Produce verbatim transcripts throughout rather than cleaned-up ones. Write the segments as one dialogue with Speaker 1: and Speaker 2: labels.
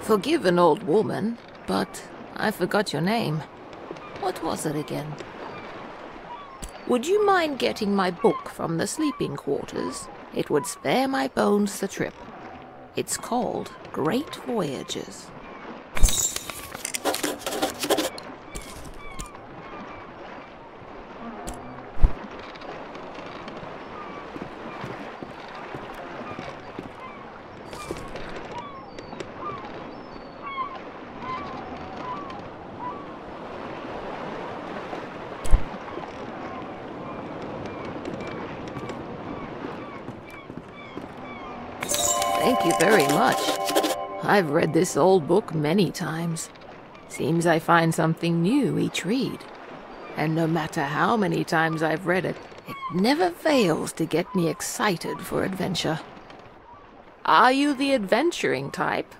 Speaker 1: Forgive an old woman, but I forgot your name. What was it again? Would you mind getting my book from the sleeping quarters? It would spare my bones the trip. It's called Great Voyages. Thank you very much. I've read this old book many times. Seems I find something new each read. And no matter how many times I've read it, it never fails to get me excited for adventure. Are you the adventuring type?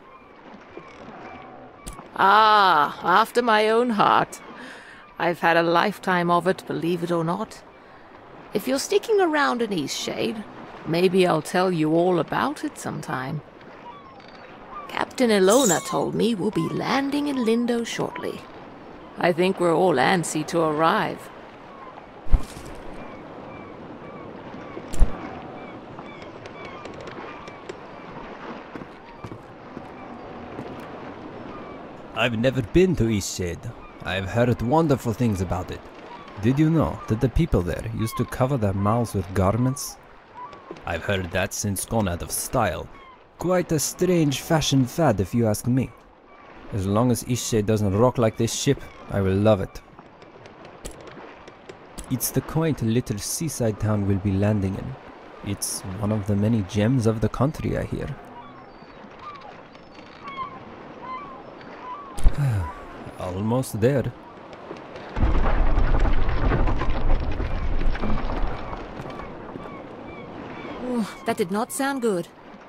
Speaker 1: Ah, after my own heart. I've had a lifetime of it, believe it or not. If you're sticking around in Eastshade, maybe I'll tell you all about it sometime. Captain Ilona told me we'll be landing in Lindow shortly. I think we're all antsy to arrive.
Speaker 2: I've never been to Eastshade. I've heard wonderful things about it. Did you know that the people there used to cover their mouths with garments? I've heard that's since gone out of style. Quite a strange fashion fad if you ask me. As long as Eastshade doesn't rock like this ship, I will love it. It's the quaint little seaside town we'll be landing in. It's one of the many gems of the country, I hear. Almost there.
Speaker 1: Ooh, that did not sound good.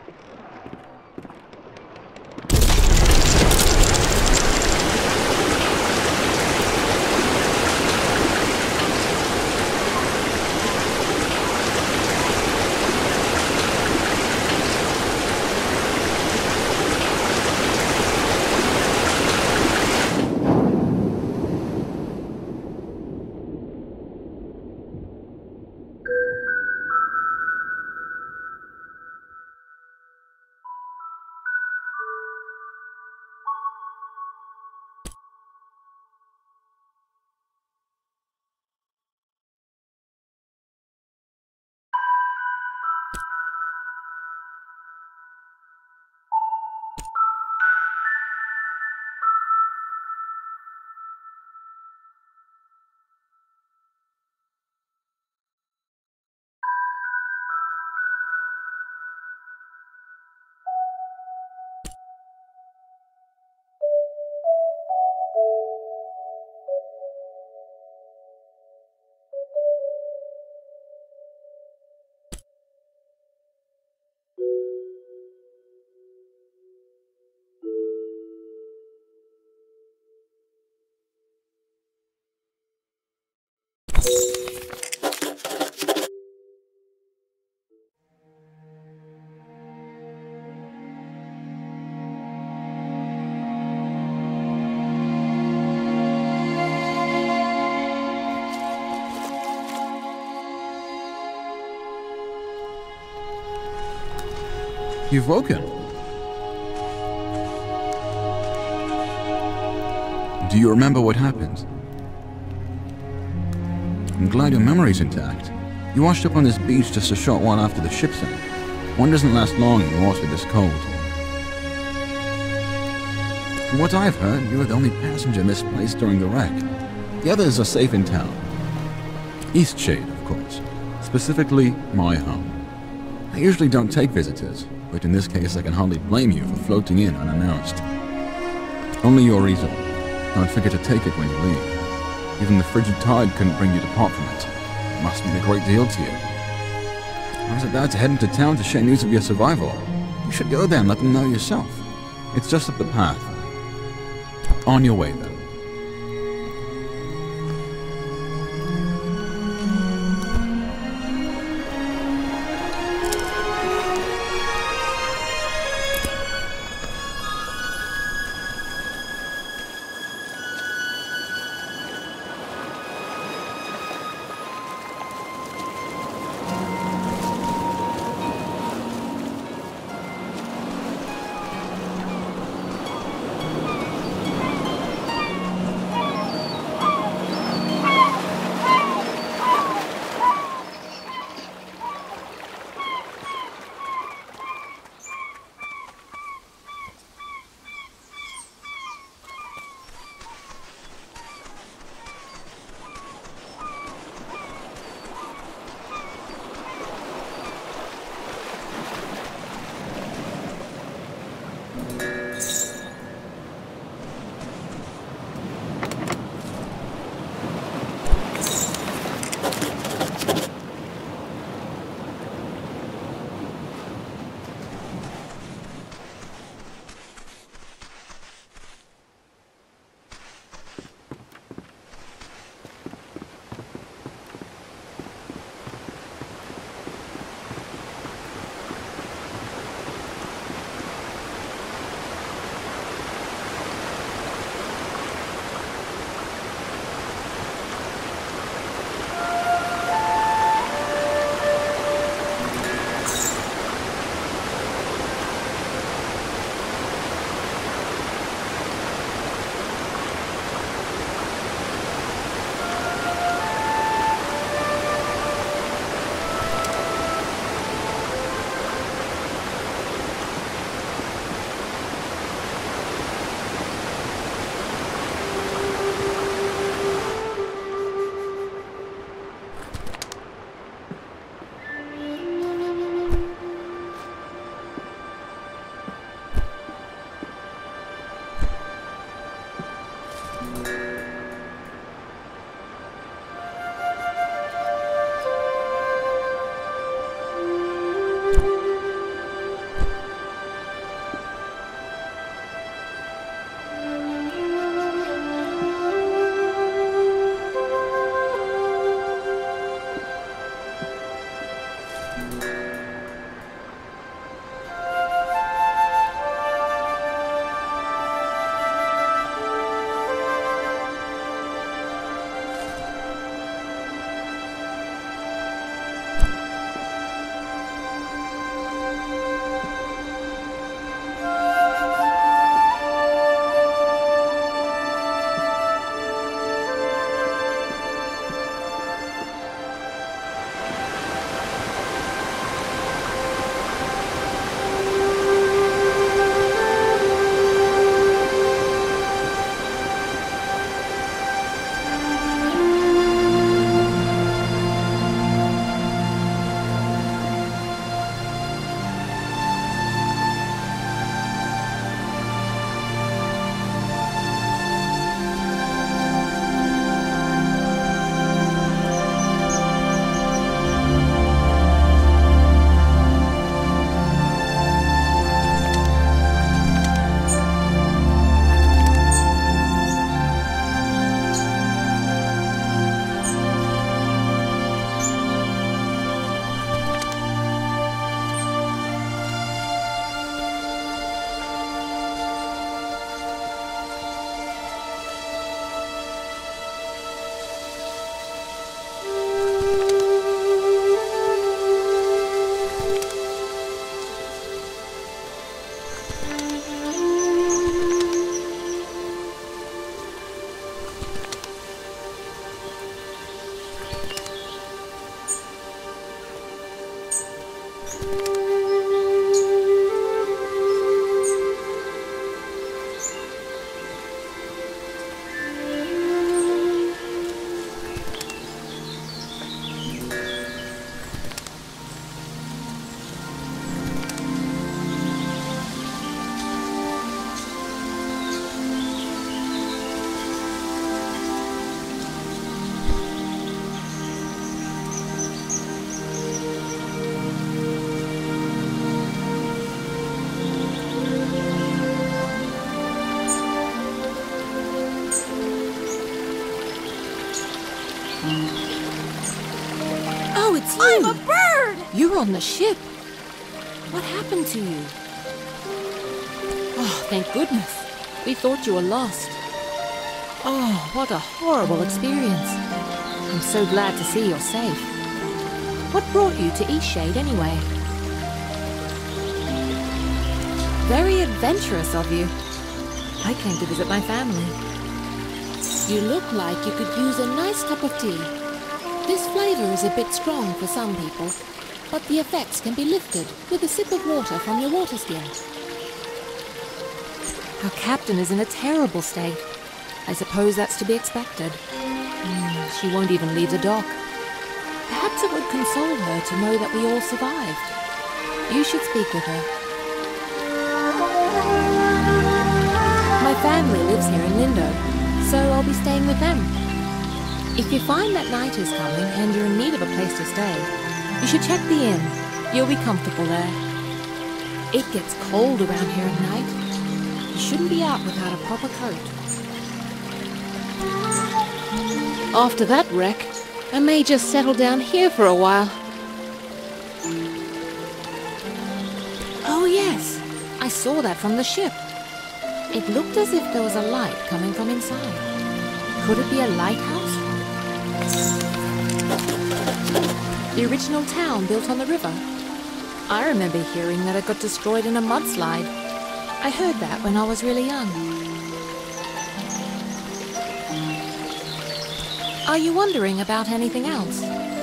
Speaker 3: You've woken. Do you remember what happened? I'm glad your memory's intact. You washed up on this beach just a short while after the ship sank. One doesn't last long in water this cold. From what I've heard, you were the only passenger misplaced during the wreck. The others are safe in town. Eastshade, of course. Specifically, my home. I usually don't take visitors, but in this case I can hardly blame you for floating in unannounced. Only your reason. Don't forget to take it when you leave. Even the frigid tide couldn't bring you to part from it. It must mean a great deal to you. I was about to head into town to share news of your survival. You should go there and let them know yourself. It's just up the path. On your way, then.
Speaker 1: Oh, it's you!
Speaker 4: I'm a bird!
Speaker 1: You're on the ship. What happened to you? Oh, thank goodness. We thought you were lost. Oh, what a horrible experience. I'm so glad to see you're safe. What brought you to Eastshade anyway? Very adventurous of you. I came to visit my family. You look like you could use a nice cup of tea. This flavor is a bit strong for some people, but the effects can be lifted with a sip of water from your water skin. Our captain is in a terrible state. I suppose that's to be expected. Mm, she won't even leave the dock. Perhaps it would console her to know that we all survived. You should speak with her. My family lives here in Lindow, so I'll be staying with them. If you find that night is coming and you're in need of a place to stay, you should check the inn. You'll be comfortable there. It gets cold around here at night. You shouldn't be out without a proper coat. After that wreck, I may just settle down here for a while. Oh yes, I saw that from the ship. It looked as if there was a light coming from inside. Could it be a lighthouse? The original town built on the river. I remember hearing that it got destroyed in a mudslide. I heard that when I was really young. Are you wondering about anything else?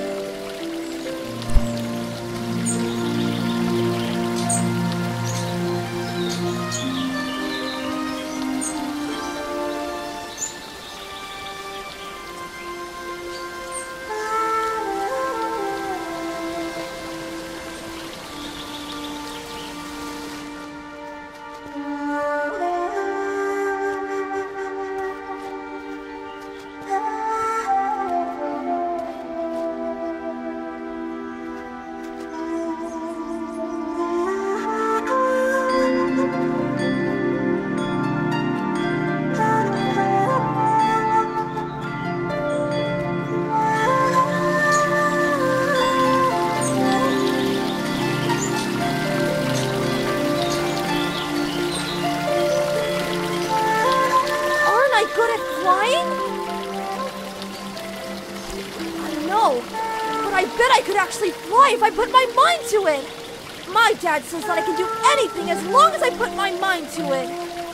Speaker 4: I could actually fly if I put my mind to it. My dad says that I can do anything as long as I put my mind to it.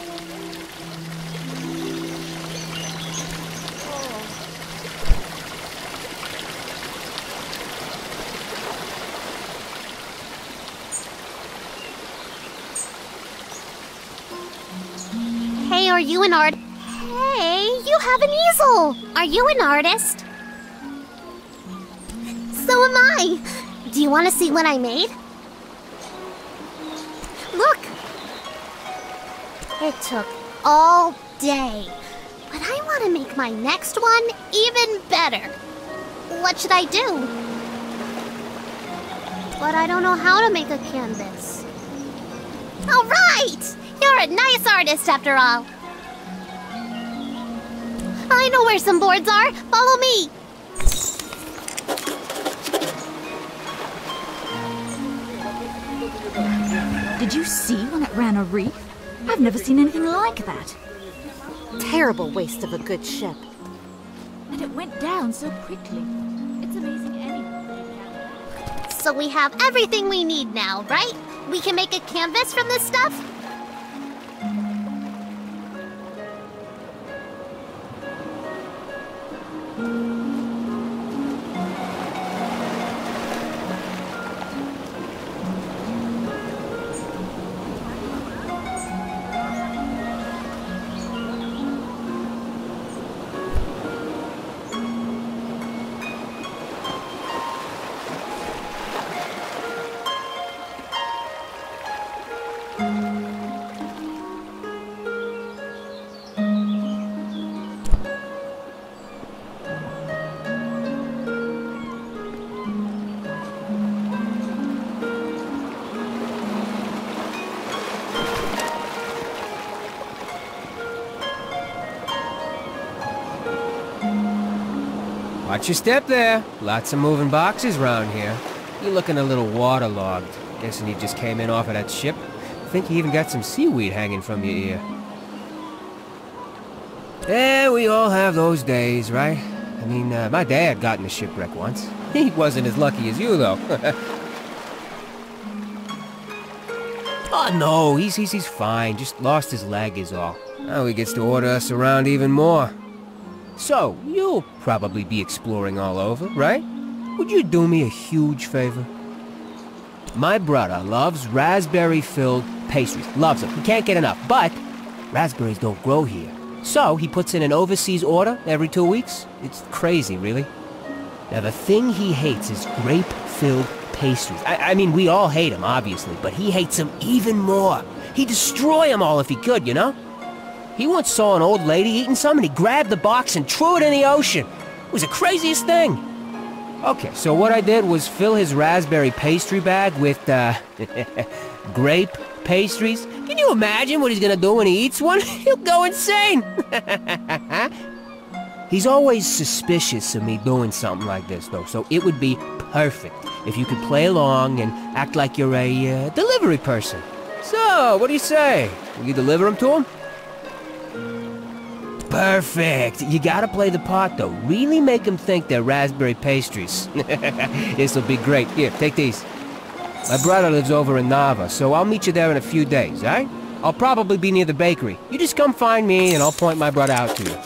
Speaker 5: Hey, are you an art? Hey, you have an easel. Are you an artist? So am I. Do you want to see what I made? Look. It took all day. But I want to make my next one even better. What should I do? But I don't know how to make a canvas. All right! You're a nice artist after all. I know where some boards are. Follow me.
Speaker 6: Did you see when it ran a reef? I've never seen anything like that. Terrible waste of a good ship. And it went down so quickly. It's amazing anyone.
Speaker 5: So we have everything we need now, right? We can make a canvas from this stuff?
Speaker 7: Watch your step there. Lots of moving boxes around here. You're looking a little waterlogged. Guessing you just came in off of that ship. I think you even got some seaweed hanging from your ear. Yeah, we all have those days, right? I mean, uh, my dad got in a shipwreck once. He wasn't as lucky as you, though. Oh, no, he's, he's, he's fine. Just lost his leg is all. Now he gets to order us around even more. So, you'll probably be exploring all over, right? Would you do me a huge favor? My brother loves raspberry-filled pastries. Loves them. He can't get enough. But raspberries don't grow here. So he puts in an overseas order every two weeks. It's crazy, really. Now, the thing he hates is grape-filled pastries. I, I mean, we all hate them, obviously, but he hates them even more. He'd destroy them all if he could, you know? He once saw an old lady eating some, and he grabbed the box and threw it in the ocean. It was the craziest thing. Okay, so what I did was fill his raspberry pastry bag with, uh, grape pastries. Can you imagine what he's gonna do when he eats one? He'll go insane! He's always suspicious of me doing something like this, though, so it would be perfect if you could play along and act like you're a, uh, delivery person. So, what do you say? Will you deliver them to him? Perfect! You gotta play the part, though. Really make them think they're raspberry pastries. This'll be great. Here, take these. My brother lives over in Nava, so I'll meet you there in a few days, alright? I'll probably be near the bakery. You just come find me, and I'll point my brother out to you.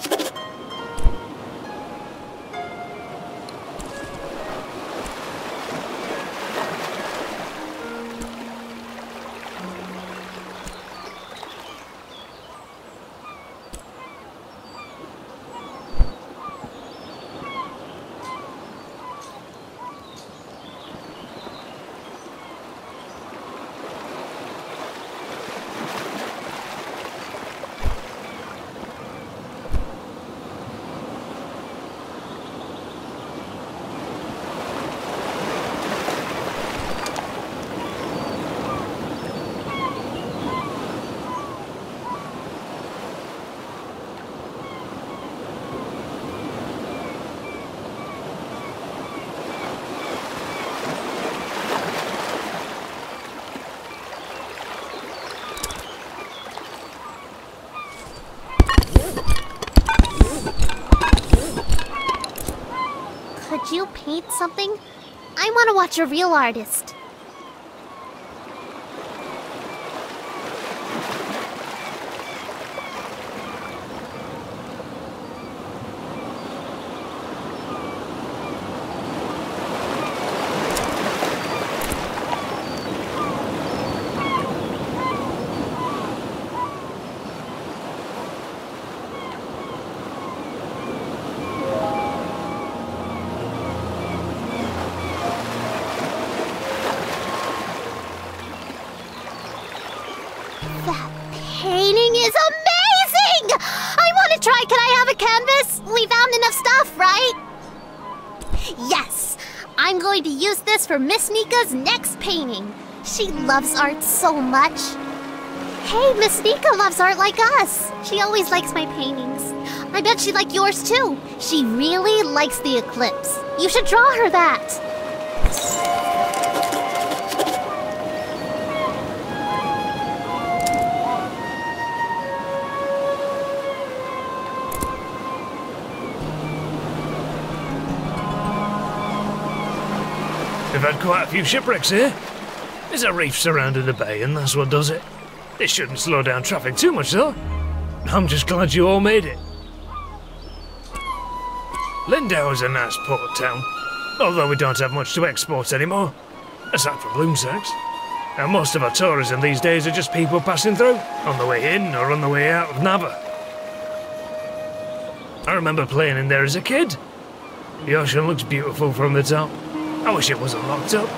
Speaker 5: Could you paint something? I want to watch a real artist. That painting is amazing! I want to try. Can I have a canvas? We found enough stuff, right? Yes! I'm going to use this for Miss Nika's next painting. She loves art so much. Hey, Miss Nika loves art like us. She always likes my paintings. I bet she'd like yours too. She really likes the eclipse. You should draw her that.
Speaker 8: We've had quite a few shipwrecks here. There's a reef surrounding the bay, and that's what does it. This shouldn't slow down traffic too much, though. I'm just glad you all made it. Lindow is a nice port town, although we don't have much to export anymore, aside from bloom sacks. And most of our tourism these days are just people passing through, on the way in or on the way out of Nava. I remember playing in there as a kid. The ocean looks beautiful from the top. I wish it wasn't locked up.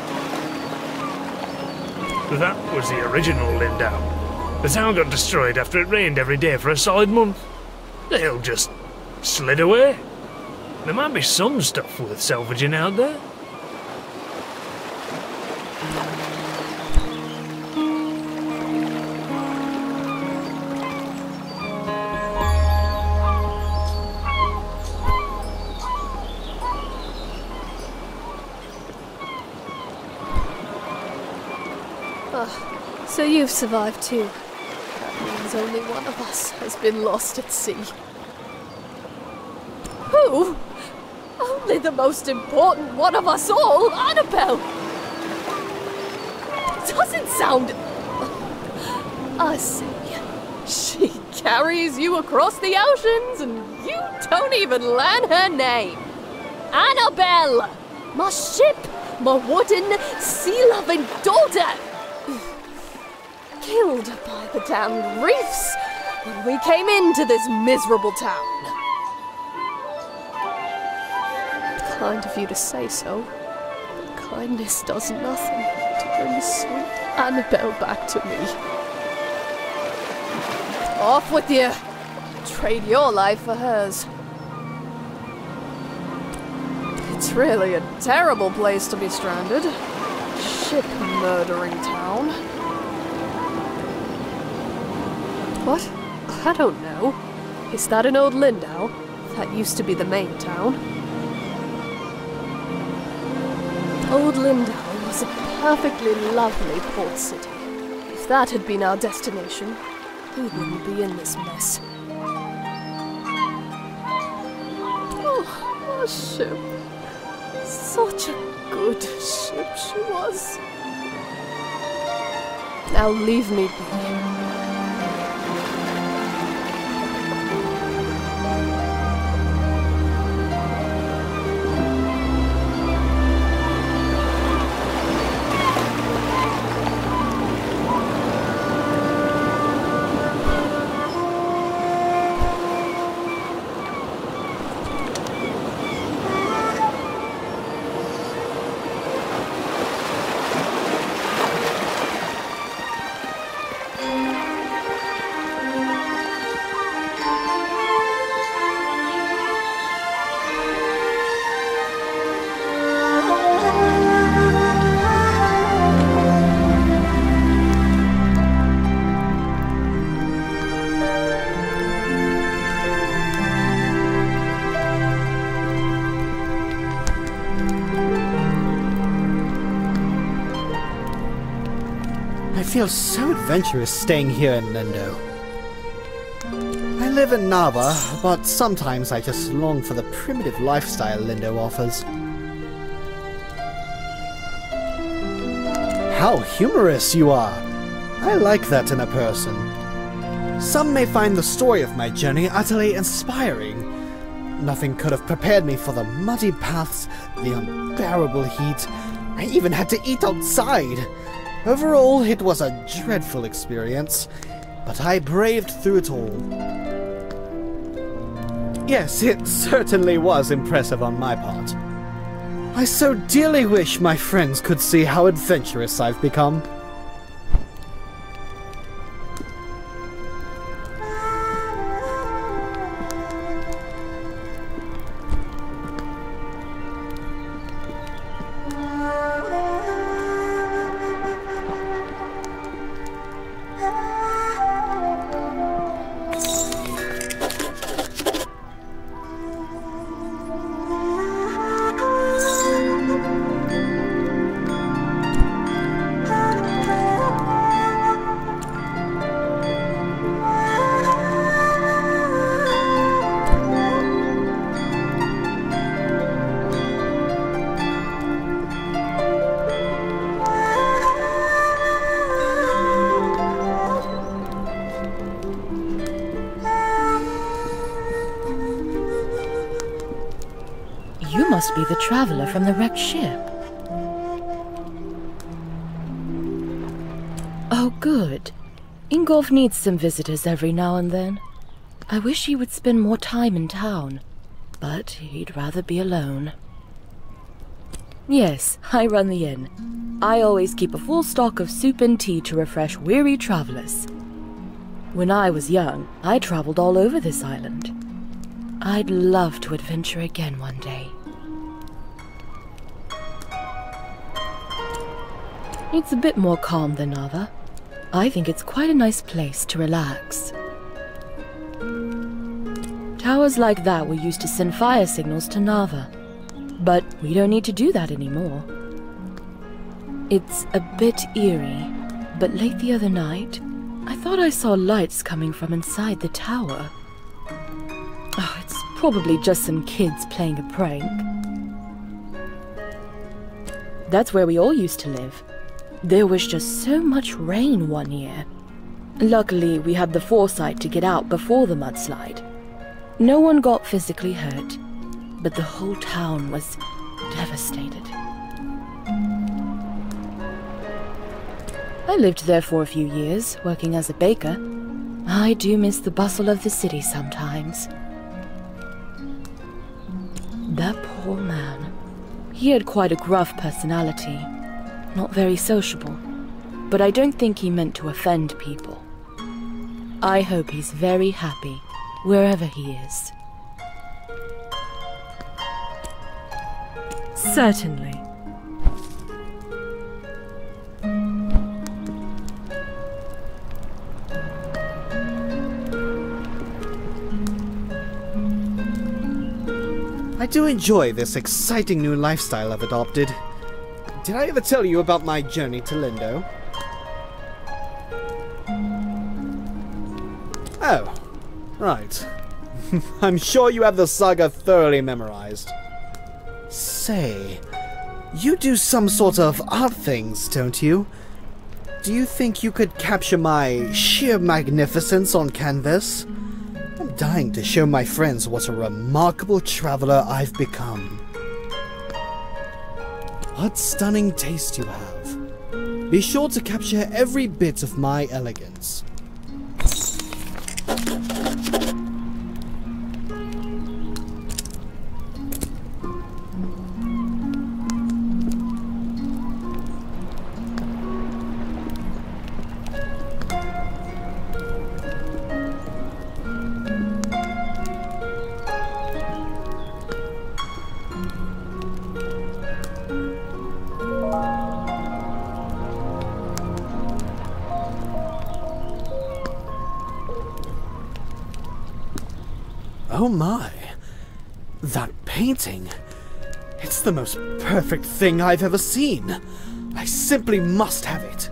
Speaker 8: That was the original Lindow. The town got destroyed after it rained every day for a solid month. The hill just slid away. There might be some stuff worth salvaging out there.
Speaker 9: Ah, so you've survived too. That means only one of us has been lost at sea. Who? Only the most important one of us all, Annabelle! Doesn't sound... I see. She carries you across the oceans and you don't even learn her name. Annabelle! My ship! My wooden, sea-loving daughter! Killed by the damned reefs when we came into this miserable town. Kind of you to say so, but kindness does nothing to bring sweet Annabelle back to me. Off with you! Trade your life for hers. It's really a terrible place to be stranded. Ship-murdering town. What? I don't know. Is that in old Lindow? That used to be the main town. Old Lindow was a perfectly lovely port city. If that had been our destination, we wouldn't be in this mess. Oh, our ship. Such a good ship she was. Now leave me be.
Speaker 10: I feel so adventurous staying here in Lindow. I live in Nava, but sometimes I just long for the primitive lifestyle Lindow offers. How humorous you are! I like that in a person. Some may find the story of my journey utterly inspiring. Nothing could have prepared me for the muddy paths, the unbearable heat. I even had to eat outside. Overall, it was a dreadful experience, but I braved through it all. Yes, it certainly was impressive on my part. I so dearly wish my friends could see how adventurous I've become.
Speaker 11: You must be the traveler from the wrecked ship. Oh, good. Ingolf needs some visitors every now and then. I wish he would spend more time in town, but he'd rather be alone. Yes, I run the inn. I always keep a full stock of soup and tea to refresh weary travelers. When I was young, I traveled all over this island. I'd love to adventure again one day. It's a bit more calm than Nava. I think it's quite a nice place to relax. Towers like that were used to send fire signals to Nava, but we don't need to do that anymore. It's a bit eerie, But late the other night, I thought I saw lights coming from inside the tower. Oh, it's probably just some kids playing a prank. That's where we all used to live. There was just so much rain one year. Luckily, we had the foresight to get out before the mudslide. No one got physically hurt, but the whole town was devastated. I lived there for a few years, working as a baker. I do miss the bustle of the city sometimes. That poor man. He had quite a gruff personality, not very sociable, but I don't think he meant to offend people. I hope he's very happy, wherever he is.
Speaker 12: Certainly.
Speaker 10: I do enjoy this exciting new lifestyle I've adopted. Did I ever tell you about my journey to Lindow? Oh, right. I'm sure you have the saga thoroughly memorized. Say, you do some sort of art things, don't you? Do you think you could capture my sheer magnificence on canvas? I'm dying to show my friends what a remarkable traveler I've become. What stunning taste you have. Be sure to capture every bit of my elegance. Oh my, that painting. It's the most perfect thing I've ever seen. I simply must have it.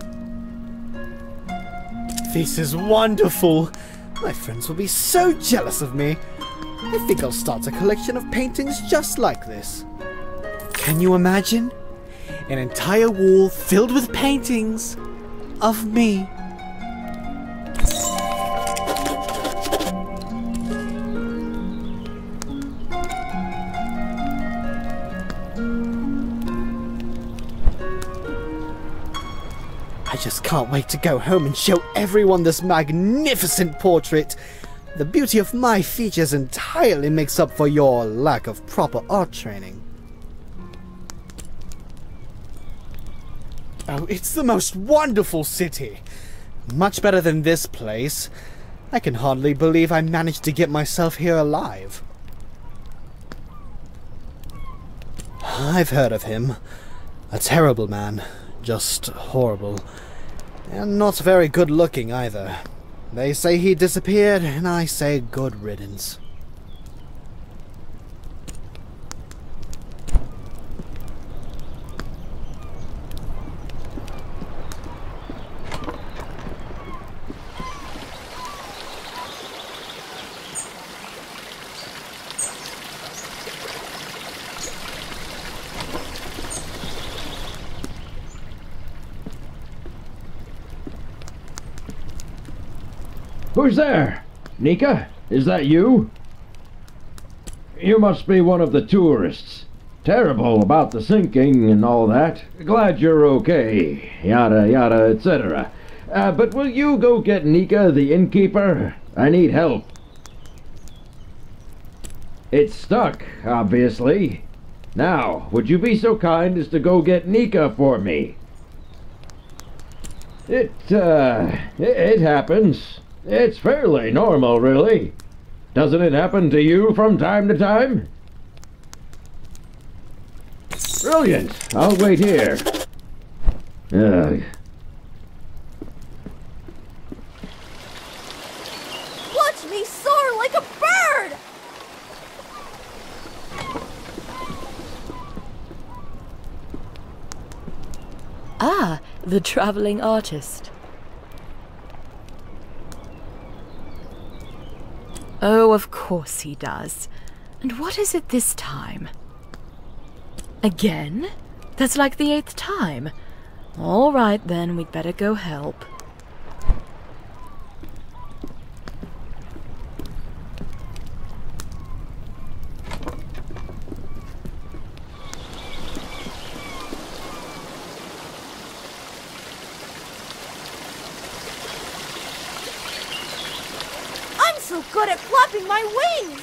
Speaker 10: This is wonderful. My friends will be so jealous of me. I think I'll start a collection of paintings just like this. Can you imagine? An entire wall filled with paintings of me. I just can't wait to go home and show everyone this magnificent portrait. The beauty of my features entirely makes up for your lack of proper art training. Oh, it's the most wonderful city. Much better than this place. I can hardly believe I managed to get myself here alive. I've heard of him. A terrible man. Just horrible. And not very good looking either. They say he disappeared, and I say good riddance.
Speaker 13: Who's there? Nika? Is that you? You must be one of the tourists. Terrible about the sinking and all that. Glad you're okay. Yada yada, et cetera. Uh, but will you go get Nika, the innkeeper? I need help. It's stuck, obviously. Now, would you be so kind as to go get Nika for me? It, uh, it, it happens. It's fairly normal, really. Doesn't it happen to you from time to time? Brilliant! I'll wait here. Ugh.
Speaker 4: Watch me soar like a bird!
Speaker 11: Ah, the traveling artist. Oh, of course he does. And what is it this time? Again? That's like the eighth time. All right, then, we'd better go help.
Speaker 4: I'm so good at flapping my wings!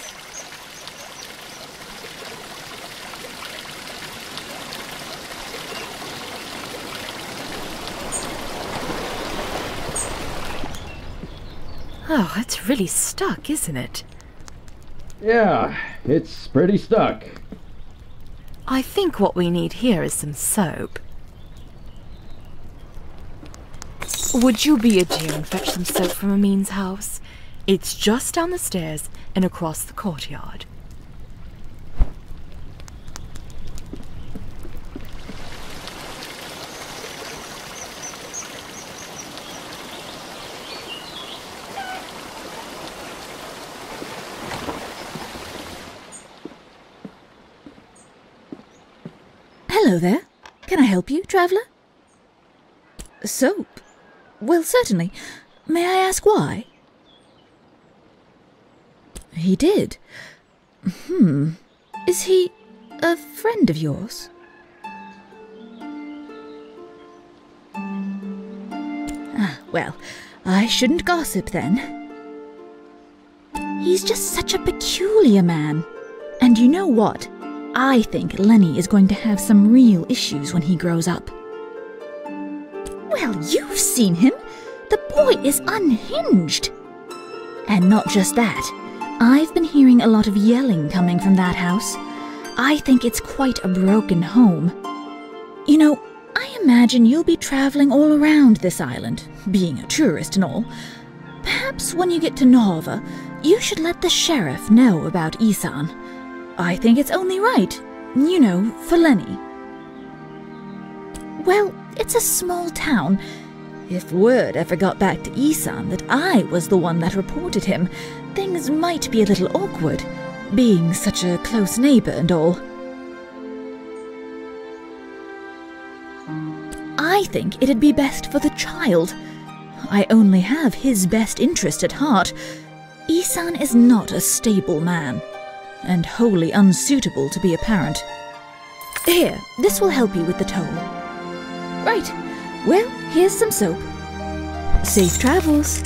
Speaker 11: Oh, it's really stuck, isn't it?
Speaker 13: Yeah, it's pretty stuck.
Speaker 11: I think what we need here is some soap. Would you be a dear and fetch some soap from Amin's house? It's just down the stairs and across the courtyard.
Speaker 6: Hello there. Can I help you, traveller? Soap? Well, certainly. May I ask why? He did. Hmm. Is he a friend of yours? Ah, well, I shouldn't gossip then. He's just such a peculiar man. And you know what? I think Lenny is going to have some real issues when he grows up. Well, you've seen him. The boy is unhinged. And not just that. I've been hearing a lot of yelling coming from that house. I think it's quite a broken home. You know, I imagine you'll be traveling all around this island, being a tourist and all. Perhaps when you get to Nava, you should let the sheriff know about Isan. I think it's only right, you know, for Lenny. Well, it's a small town. If word ever got back to Isan that I was the one that reported him, things might be a little awkward, being such a close neighbor and all. I think it'd be best for the child. I only have his best interest at heart. Isan is not a stable man, and wholly unsuitable to be a parent. Here, this will help you with the toll. Right, well, here's some soap. Safe travels.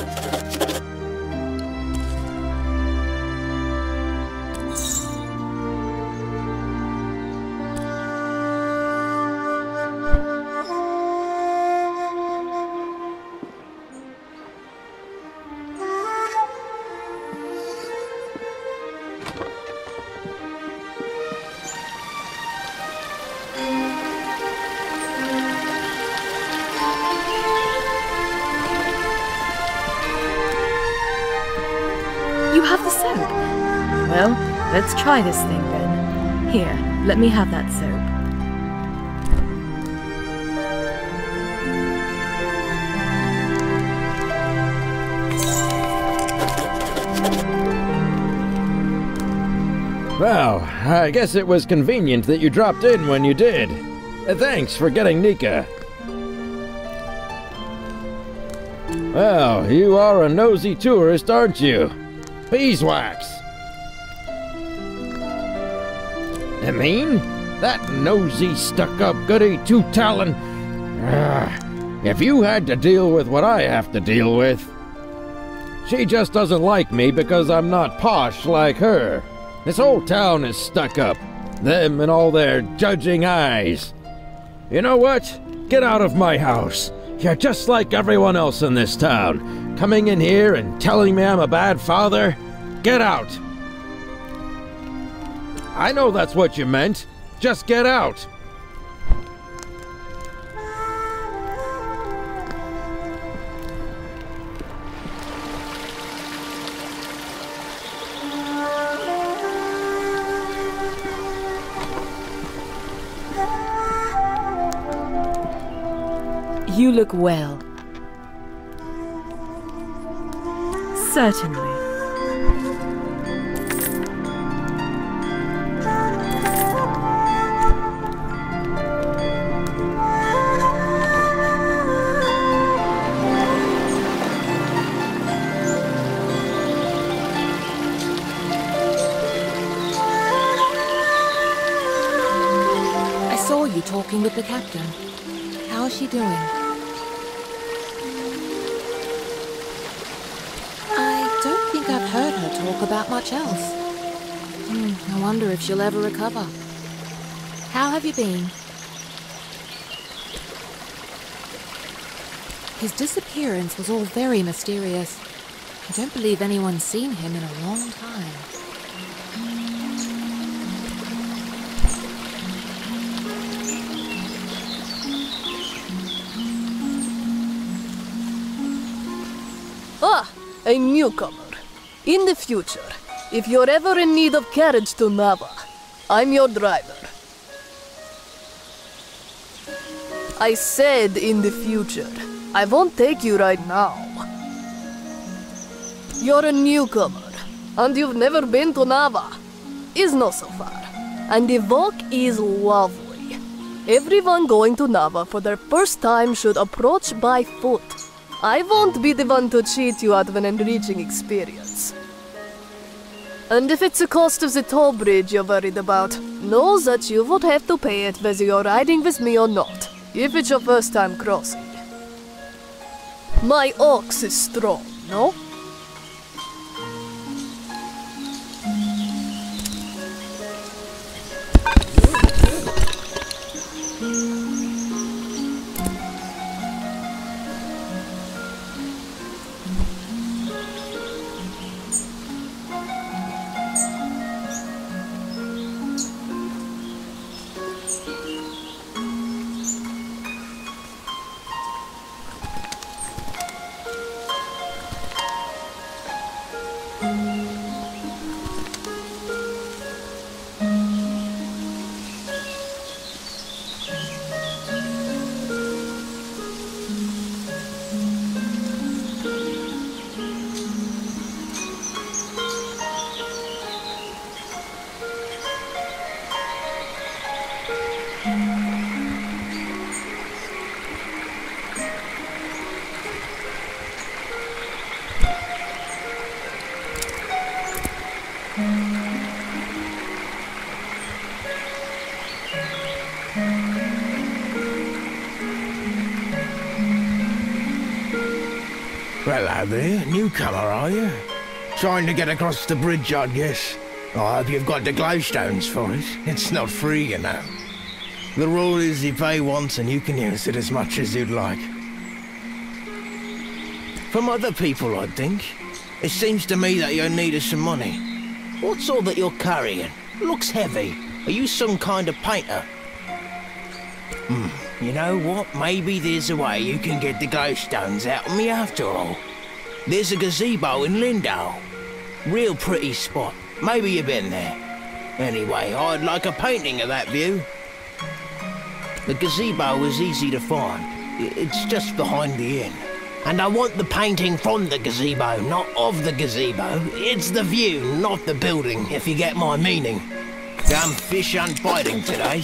Speaker 11: Well, let's try this thing then. Here, let me have that soap.
Speaker 13: Well, I guess it was convenient that you dropped in when you did. Uh, Thanks for getting Nika. Well, you are a nosy tourist, aren't you? Beeswax! I mean, that nosy, stuck-up goody two-talon. Ugh, if you had to deal with what I have to deal with. She just doesn't like me because I'm not posh like her. This whole town is stuck up. Them and all their judging eyes. You know what? Get out of my house. You're just like everyone else in this town. Coming in here and telling me I'm a bad father? Get out! I know that's what you meant. Just get out.
Speaker 11: You look well. Certainly.
Speaker 1: saw you talking with the captain. How is she doing? I don't think I've heard her talk about much else. Hmm, I wonder if she'll ever recover. How have you been? His disappearance was all very mysterious. I don't believe anyone's seen him in a long time.
Speaker 9: Ah, a newcomer. In the future, if you're ever in need of carriage to Nava, I'm your driver. I said in the future. I won't take you right now. You're a newcomer, and you've never been to Nava. It's not so far, and the walk is lovely. Everyone going to Nava for their first time should approach by foot. I won't be the one to cheat you out of an enriching experience. And if it's the cost of the toll bridge you're worried about, know that you would have to pay it whether you're riding with me or not, if it's your first time crossing. My ox is strong, no?
Speaker 12: Hello there, newcomer, are you? Trying to get across the bridge, I guess. I hope you've got the glowstones for it. It's not free, you know. The rule is you pay once and you can use it as much as you'd like. From other people, I think. It seems to me that you need some money. What's all that you're carrying? Looks heavy. Are you some kind of painter? Hmm. You know what? Maybe there's a way you can get the glowstones out of me after all. There's a gazebo in Lindow. Real pretty spot. Maybe you've been there. Anyway, I'd like a painting of that view. The gazebo is easy to find. It's just behind the inn. And I want the painting from the gazebo, not of the gazebo. It's the view, not the building, if you get my meaning. Come fish and fighting today.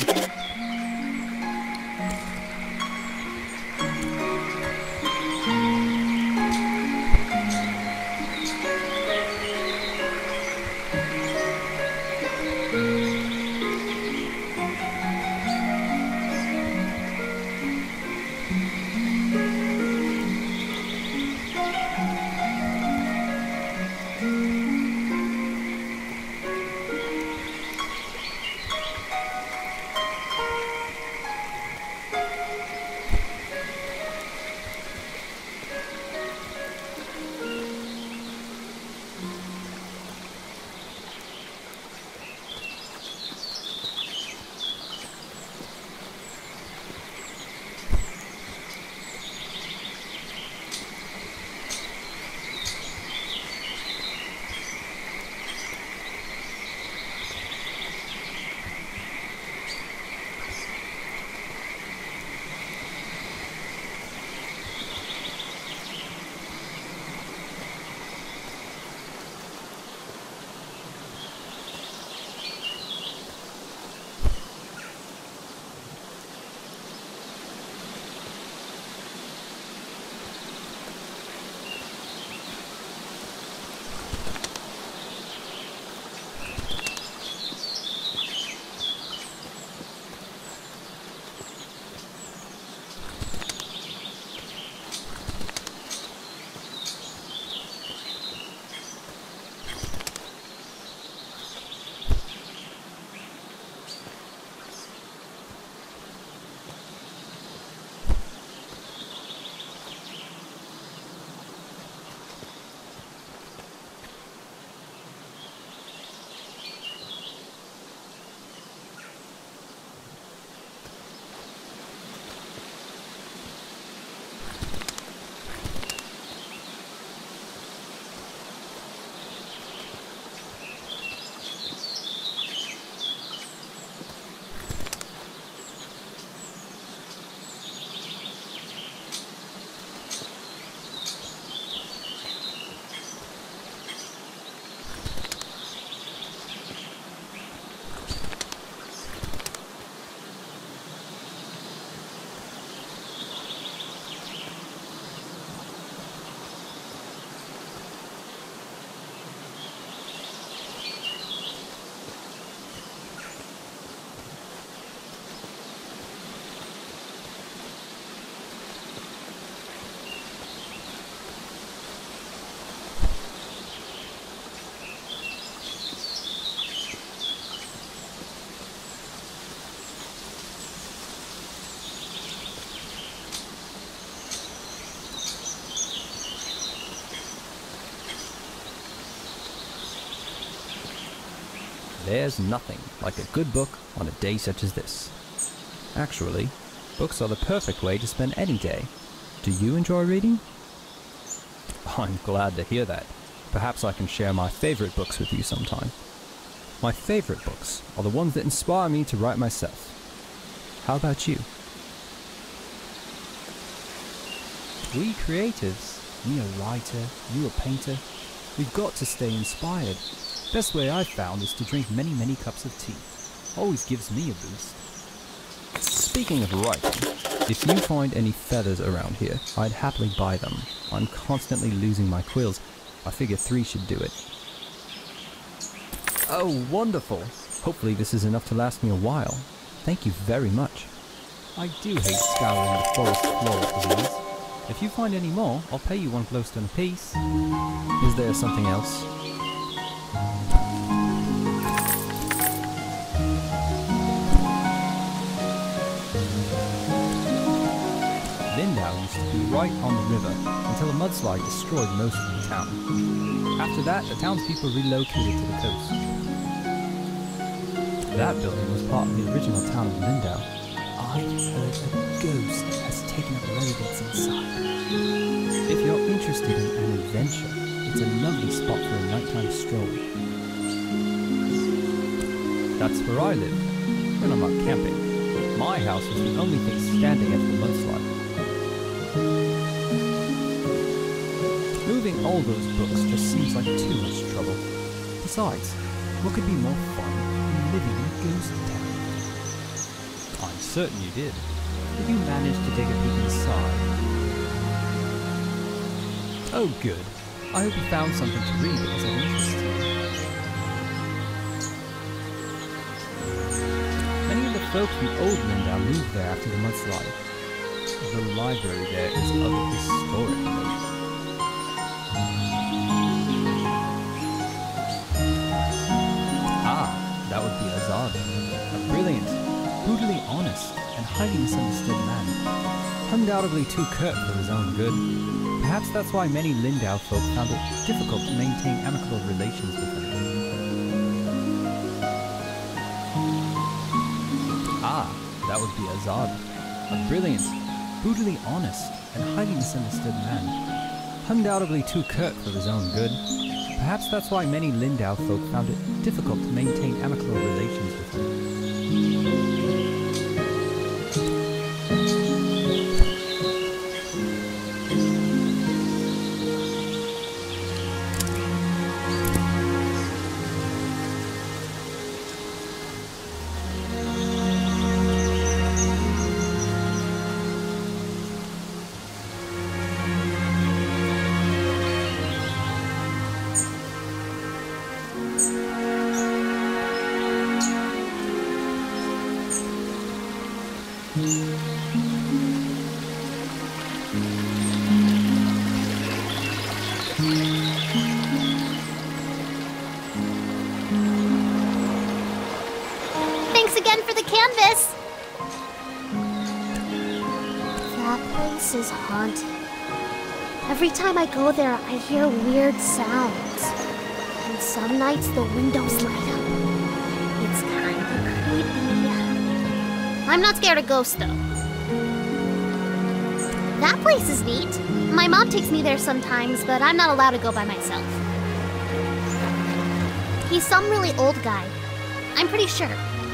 Speaker 2: There's nothing like a good book on a day such as this. Actually, books are the perfect way to spend any day. Do you enjoy reading? I'm glad to hear that. Perhaps I can share my favorite books with you sometime. My favorite books are the ones that inspire me to write myself. How about you? We creatives, me a writer, you a painter, we've got to stay inspired. Best way I've found is to drink many, many cups of tea. Always gives me a boost. Speaking of writing, if you find any feathers around here, I'd happily buy them. I'm constantly losing my quills. I figure three should do it. Oh, wonderful! Hopefully this is enough to last me a while. Thank you very much. I do hate scouring the forest floor for these. If you find any more, I'll pay you one glowstone apiece. Is there something else? Lindow used to be right on the river until a mudslide destroyed most of the town. After that, the townspeople relocated to the coast. That building was part of the original town of Lindow. I heard a ghost has taken up residence inside. If you're interested in an adventure, it's a lovely spot for a nighttime stroll. That's where I live, when I'm not camping. My house was the only thing standing after the mudslide. Moving all those books just seems like too much trouble. Besides, what could be more fun than living in a ghost town? I'm certain you did. Did you manage to take a peek inside? Oh good. I hope you found something to read that was of interest to you. Many of the folk from old Lindow moved there after the mudslide. The library there is of a historic note. That would be Azad, a brilliant, brutally honest, and highly misunderstood man. Undoubtedly too curt for his own good. Perhaps that's why many Lindow folk found it difficult to maintain amicable relations with him. Ah, that would be Azad, a brilliant, brutally honest, and highly misunderstood man. Undoubtedly too curt for his own good. Perhaps that's why many Lindow folk found it difficult to maintain amicable relations with him.
Speaker 5: Thanks again for the canvas! That place is haunted. Every time I go there, I hear weird sounds. And some nights the windows light up. It's kinda creepy. I'm not scared of ghosts, though. That place is neat. My mom takes me there sometimes, but I'm not allowed to go by myself. He's some really old guy. I'm pretty sure.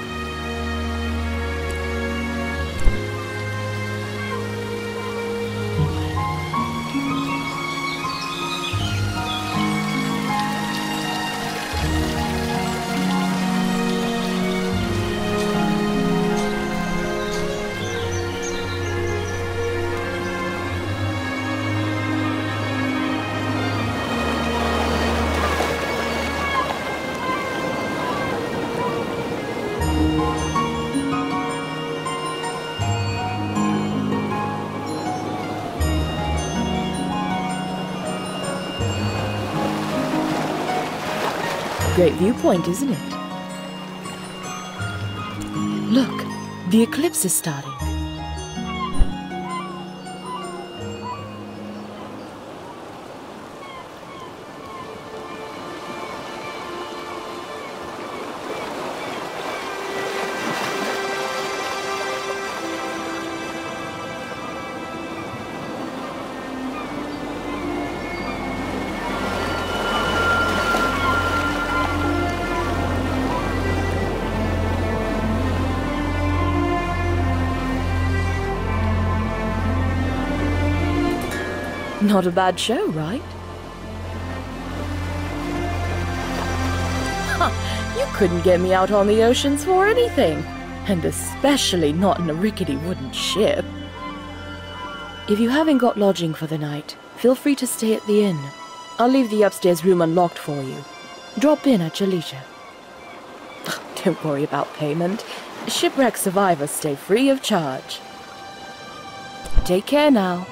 Speaker 11: Great viewpoint, isn't it? Look, the eclipse is starting. Not a bad show, right? Huh, you couldn't get me out on the oceans for anything. And especially not in a rickety wooden ship. If you haven't got lodging for the night, feel free to stay at the inn. I'll leave the upstairs room unlocked for you. Drop in at your leisure. Don't worry about payment. Shipwreck survivors stay free of charge. Take care now.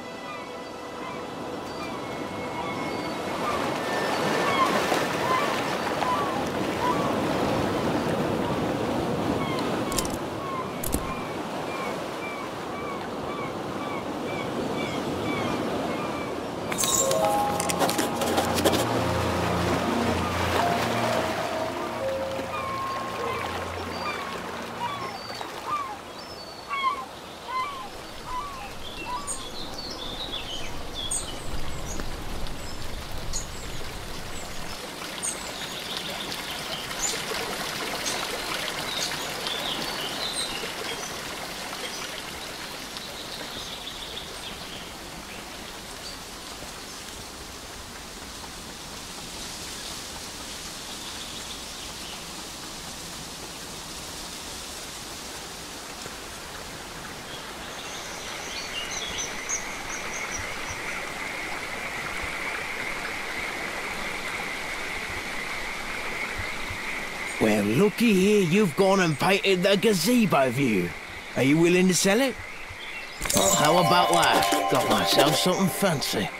Speaker 12: Well, looky here, you've gone and painted the gazebo view. Are you willing to sell it? Well, how about that? Got myself something fancy.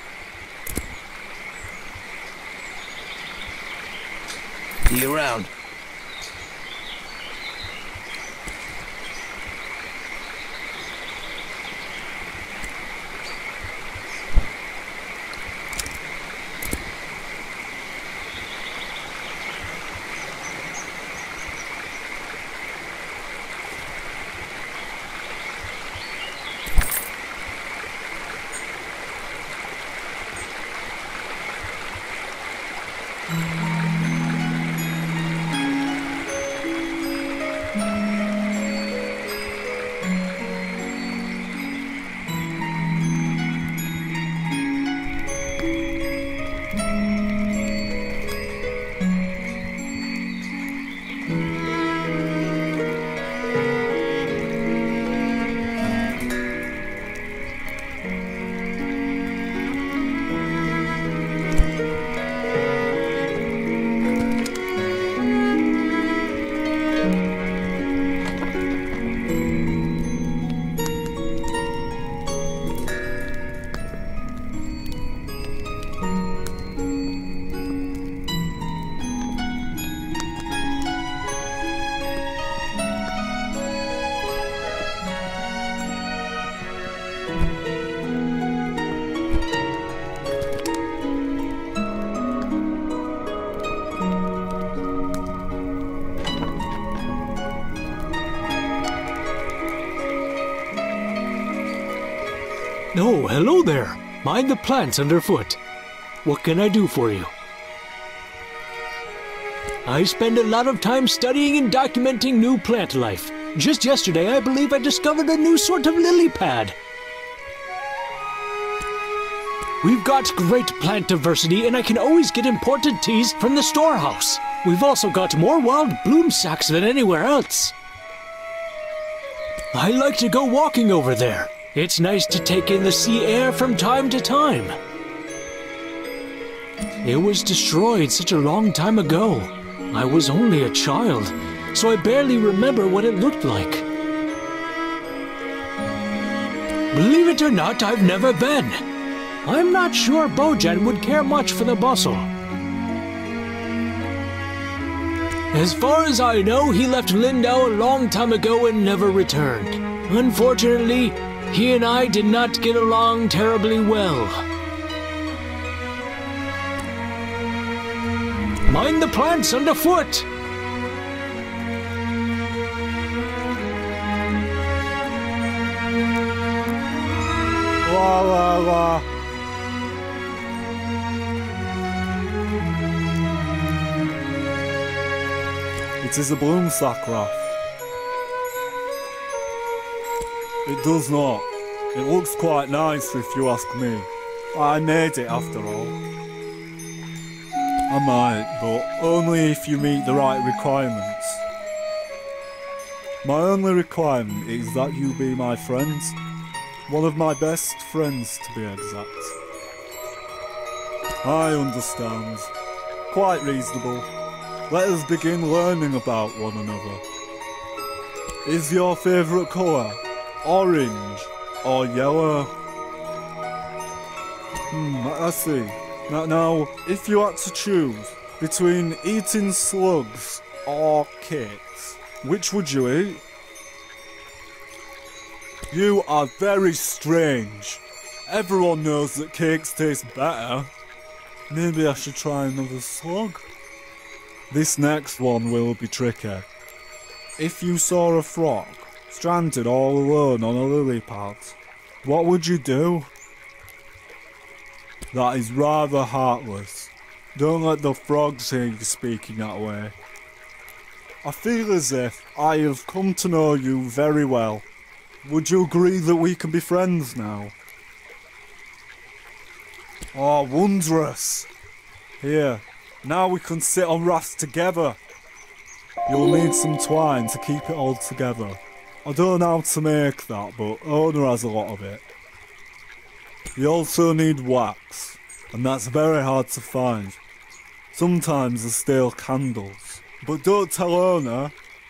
Speaker 12: See you around.
Speaker 14: Oh, hello there. Mind the plants underfoot. What can I do for you? I spend a lot of time studying and documenting new plant life. Just yesterday, I believe I discovered a new sort of lily pad. We've got great plant diversity, and I can always get imported teas from the storehouse. We've also got more wild bloom sacks than anywhere else. I like to go walking over there. It's nice to take in the sea air from time to time. It was destroyed such a long time ago. I was only a child, so I barely remember what it looked like. Believe it or not, I've never been. I'm not sure Bojan would care much for the bustle. As far as I know, he left Lindow a long time ago and never returned. Unfortunately, he and I did not get along terribly well. Mind the plants underfoot!
Speaker 10: Wah, wah, wah.
Speaker 15: It is a bloom sack, Raph. It does not. It looks quite nice, if you ask me. I made it after all. I might, but only if you meet the right requirements. My only requirement is that you be my friend. One of my best friends, to be exact. I understand. Quite reasonable. Let us begin learning about one another. Is your favourite colour orange or yellow? Hmm, I see. Now, now, if you had to choose between eating slugs or cakes, which would you eat? You are very strange. Everyone knows that cakes taste better. Maybe I should try another slug. This next one will be tricky. If you saw a frog stranded all alone on a lily pad, what would you do? That is rather heartless. Don't let the frogs hear you speaking that way. I feel as if I have come to know you very well. Would you agree that we can be friends now? Oh, wondrous! Here, now we can sit on rafts together. You'll need some twine to keep it all together. I don't know how to make that, but Ona has a lot of it. You also need wax, and that's very hard to find. Sometimes there's stale candles, but don't tell Ona.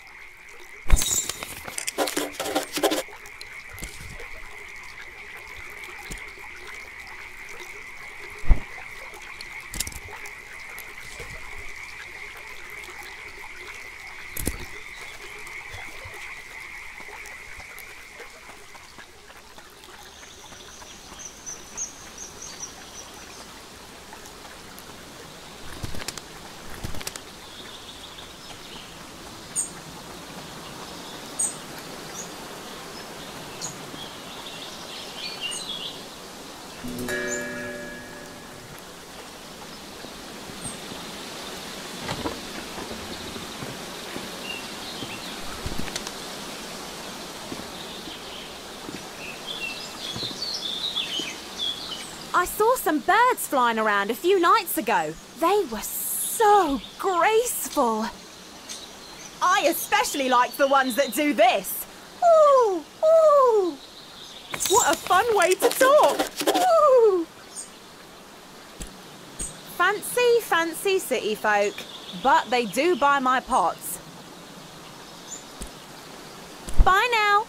Speaker 16: I saw some birds flying around a few nights ago. They were so graceful. I especially like the ones that do this. Ooh, ooh. What a fun way to talk. Ooh. Fancy, fancy city folk, but they do buy my pots. Bye now.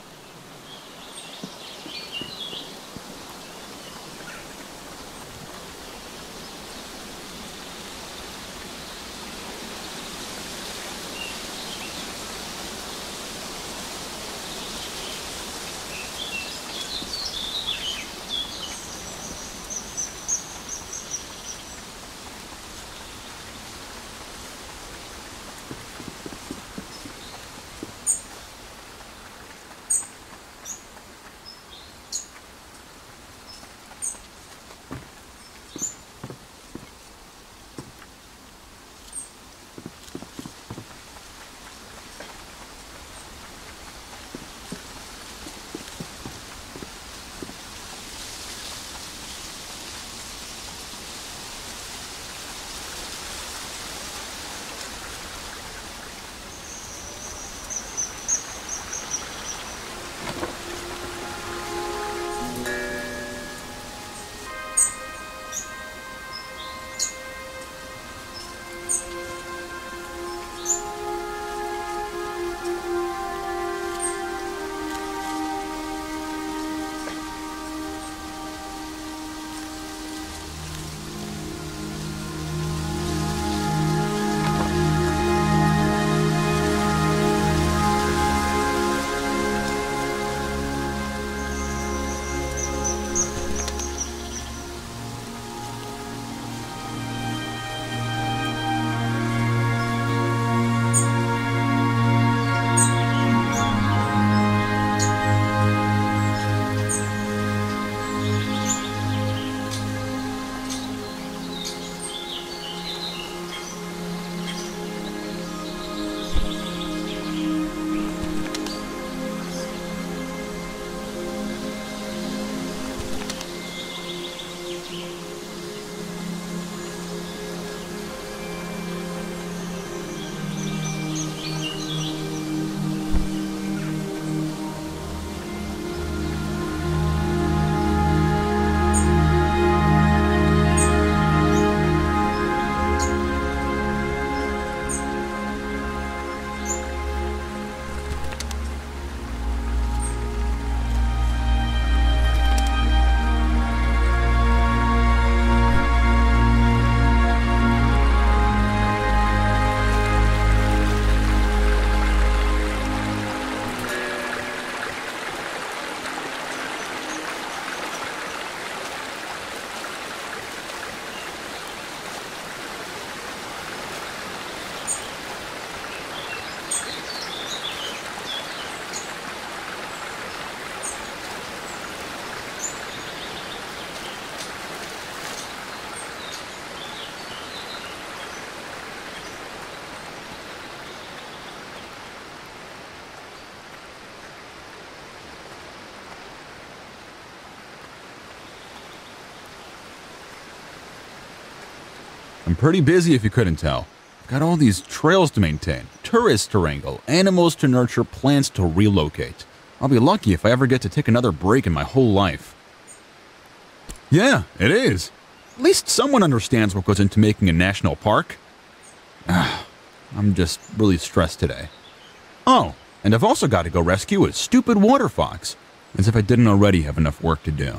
Speaker 3: I'm pretty busy if you couldn't tell. I've got all these trails to maintain, tourists to wrangle, animals to nurture, plants to relocate. I'll be lucky if I ever get to take another break in my whole life. Yeah, it is. At least someone understands what goes into making a national park. Ah, I'm just really stressed today. Oh, and I've also got to go rescue a stupid water fox, as if I didn't already have enough work to do.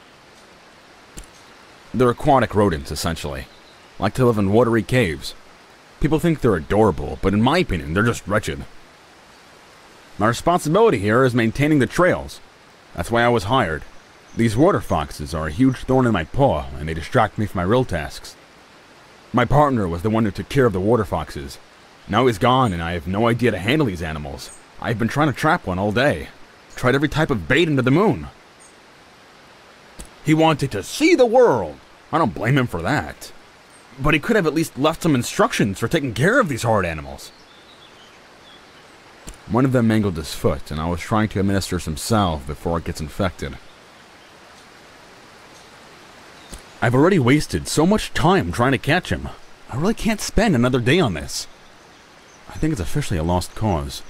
Speaker 17: They're aquatic rodents, essentially. Like to live in watery caves. People think they're adorable, but in my opinion, they're just wretched. My responsibility here is maintaining the trails. That's why I was hired. These water foxes are a huge thorn in my paw, and they distract me from my real tasks. My partner was the one who took care of the water foxes. Now he's gone, and I have no idea to handle these animals. I've been trying to trap one all day. Tried every type of bait into the moon. He wanted to see the world. I don't blame him for that. But he could have at least left some instructions for taking care of these hard animals. One of them mangled his foot, and I was trying to administer some salve before it gets infected. I've already wasted so much time trying to catch him. I really can't spend another day on this. I think it's officially a lost cause.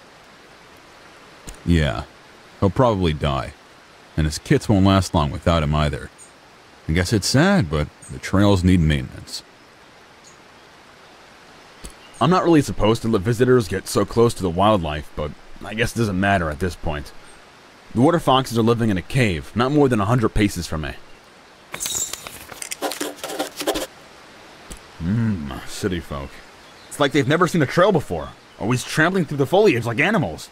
Speaker 3: Yeah, he'll probably die. And his kits won't last long without him either. I guess it's sad, but the trails need maintenance.
Speaker 17: I'm not really supposed to let visitors get so close to the wildlife, but I guess it doesn't matter at this point. The water foxes are living in a cave, not more than a hundred paces from me. Mmm, city folk. It's like they've never seen a trail before, always trampling through the foliage like animals.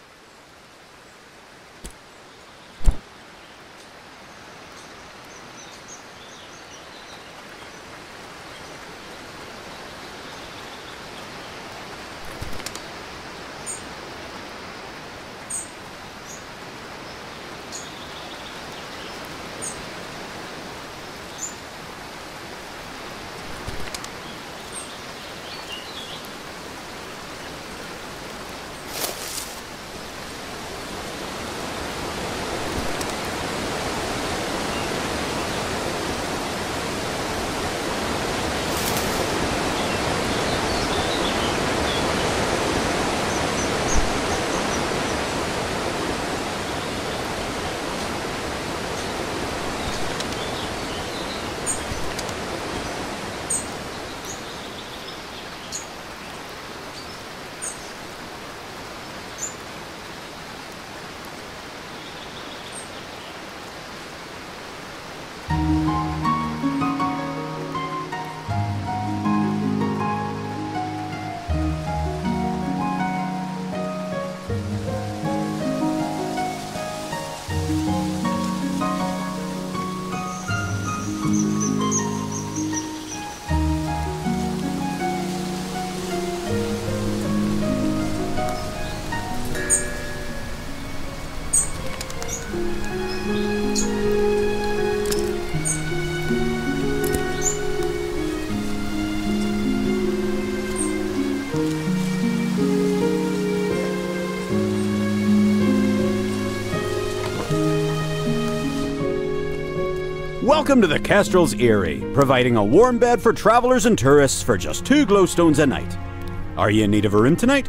Speaker 18: Welcome to the Kestrel's Eyrie, providing a warm bed for travelers and tourists for just two glowstones a night. Are you in need of a room tonight?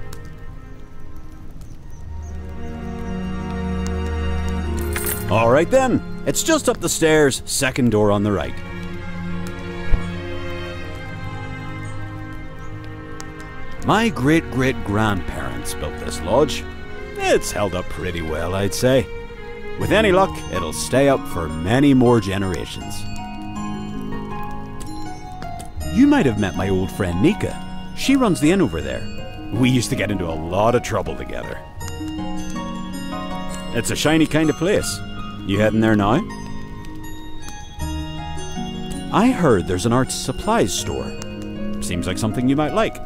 Speaker 18: Alright then, it's just up the stairs, second door on the right. My great-great-grandparents built this lodge. It's held up pretty well, I'd say. With any luck, it'll stay up for many more generations. You might have met my old friend Nika. She runs the inn over there. We used to get into a lot of trouble together. It's a shiny kind of place. You heading there now? I heard there's an arts supplies store. Seems like something you might like.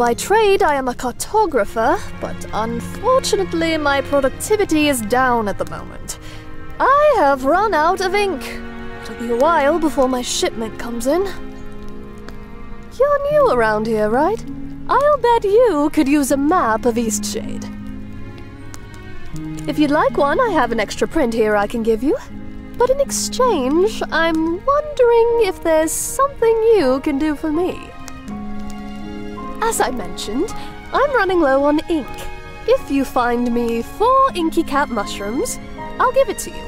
Speaker 19: by trade I am a cartographer, but unfortunately my productivity is down at the moment. I have run out of ink. It'll be a while before my shipment comes in. You're new around here, right? I'll bet you could use a map of Eastshade. If you'd like one, I have an extra print here I can give you. But in exchange, I'm wondering if there's something you can do for me. As I mentioned, I'm running low on ink. If you find me four inky cap mushrooms, I'll give it to you.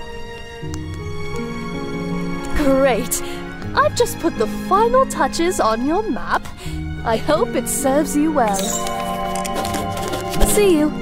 Speaker 19: Great! I've just put the final touches on your map. I hope it serves you well. See you.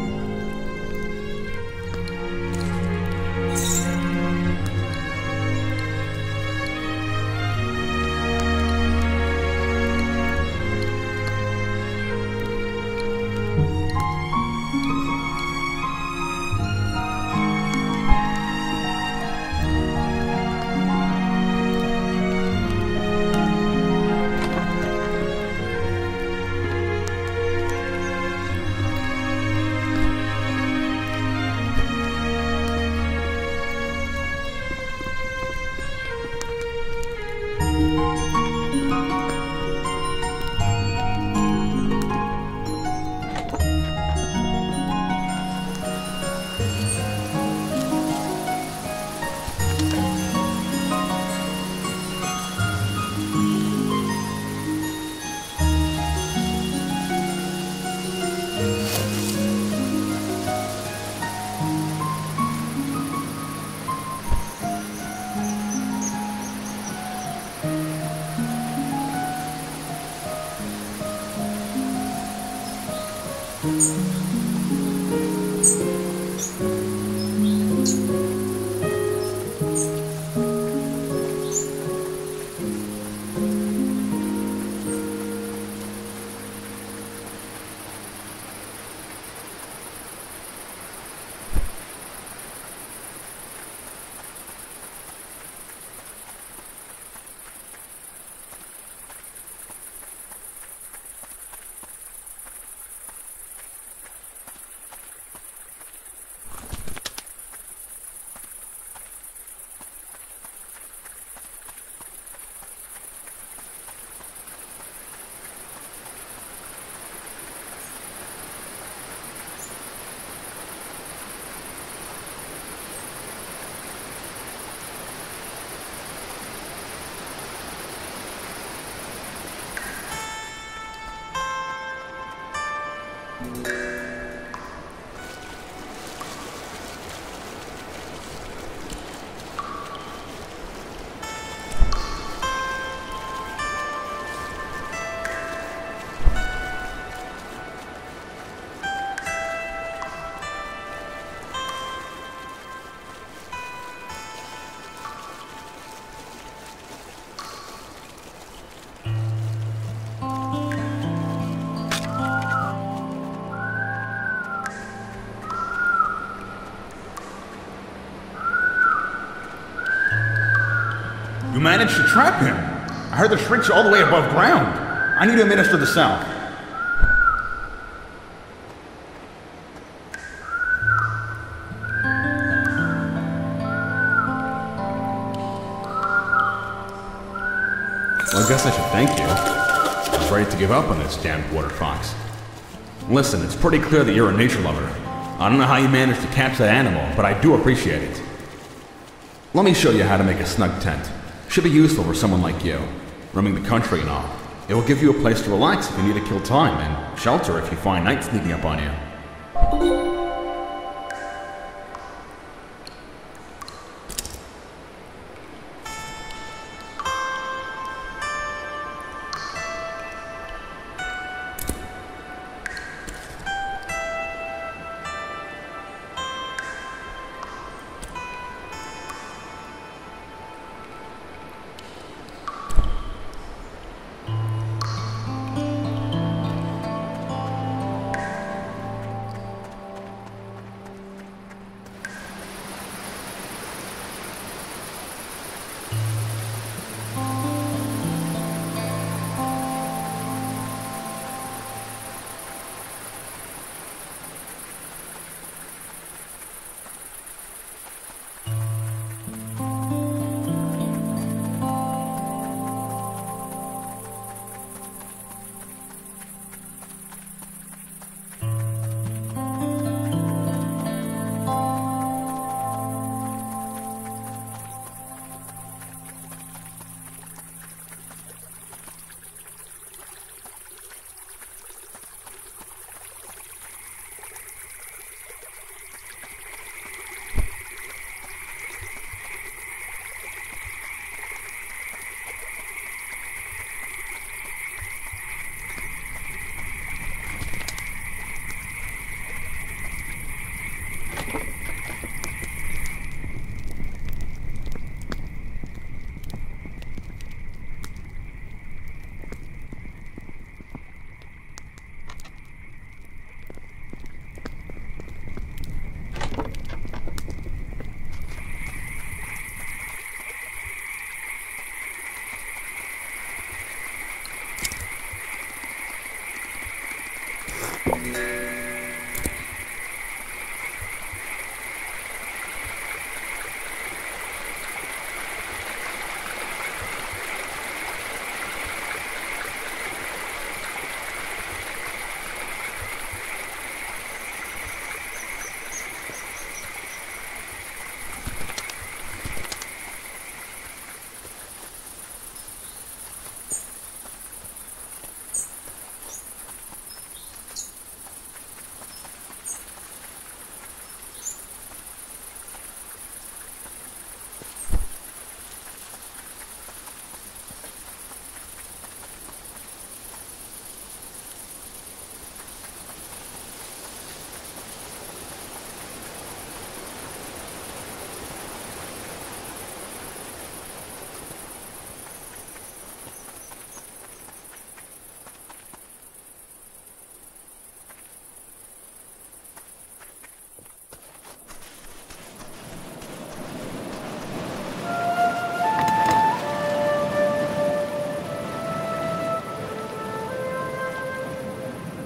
Speaker 17: You managed to trap him. I heard the shrieks all the way above ground. I need to administer the salve. Well, I guess I should thank you. I was ready to give up on this damned water fox. Listen, it's pretty clear that you're a nature lover. I don't know how you managed to catch that animal, but I do appreciate it. Let me show you how to make a snug tent. Should be useful for someone like you, roaming the country and all. It will give you a place to relax if you need to kill time, and shelter if you find night sneaking up on you.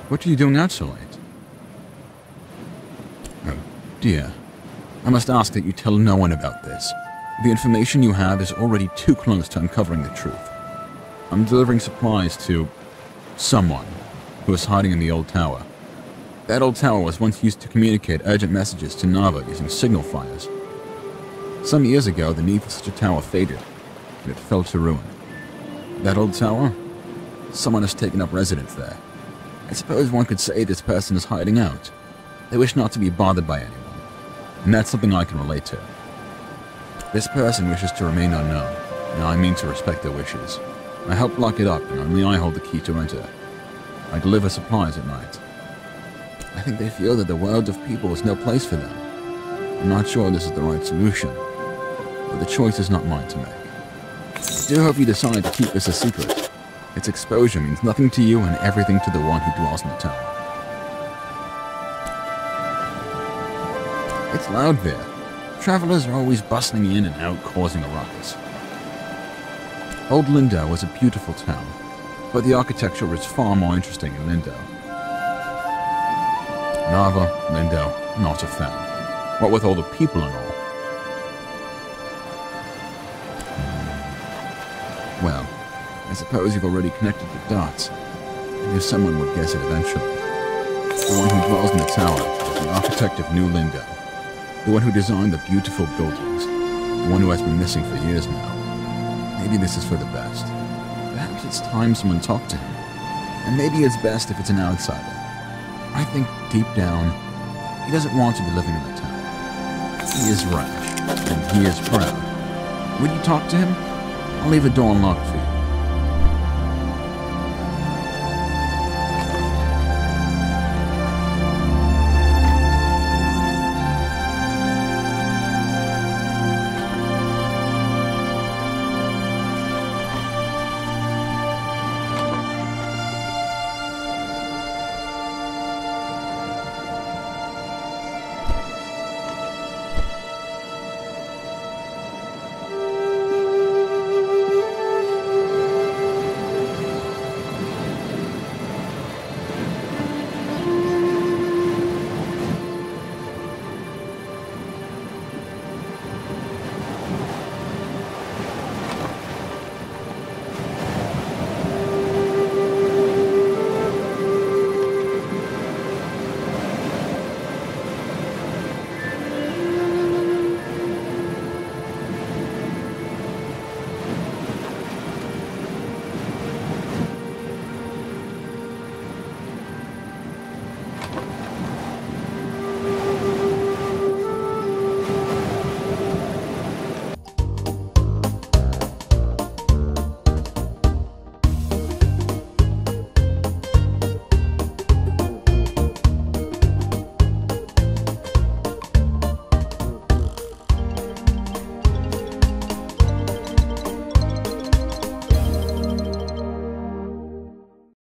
Speaker 3: What are you doing out so late? Oh, dear. I must ask that you tell no one about this. The information you have is already too close to uncovering the truth. I'm delivering supplies to someone who is hiding in the old tower. That old tower was once used to communicate urgent messages to Nava using signal fires. Some years ago, the need for such a tower faded, and it fell to ruin. That old tower? Someone has taken up residence there. I suppose one could say this person is hiding out. They wish not to be bothered by anyone, and that's something I can relate to. This person wishes to remain unknown, and I mean to respect their wishes. I help lock it up, and only I hold the key to enter. I deliver supplies at night. I think they feel that the world of people is no place for them. I'm not sure this is the right solution, but the choice is not mine to make. I do hope you decide to keep this a secret. Its exposure means nothing to you and everything to the one who dwells in the tower. It's loud there. Travelers are always bustling in and out, causing a ruckus. Old Lindow was a beautiful town, but the architecture is far more interesting in Lindow. Nava, Lindow, not a fan. What with all the people and all. Well, I suppose you've already connected the dots. I knew someone would guess it eventually. The one who dwells in the tower is the architect of New Lindow. The one who designed the beautiful buildings. The one who has been missing for years now. Maybe this is for the best. Perhaps it's time someone talked to him. And maybe it's best if it's an outsider. I think deep down, he doesn't want to be living in the tower. He is rash, and he is proud. Would you talk to him? I'll leave the door unlocked for you.